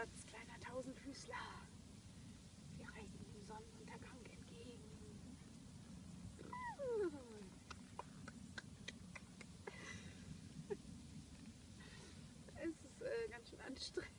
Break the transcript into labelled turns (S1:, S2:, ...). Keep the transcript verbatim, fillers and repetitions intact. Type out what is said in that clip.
S1: Schatz, kleiner Tausendfüßler. Wir reiten dem Sonnenuntergang entgegen. Es ist äh, ganz schön anstrengend.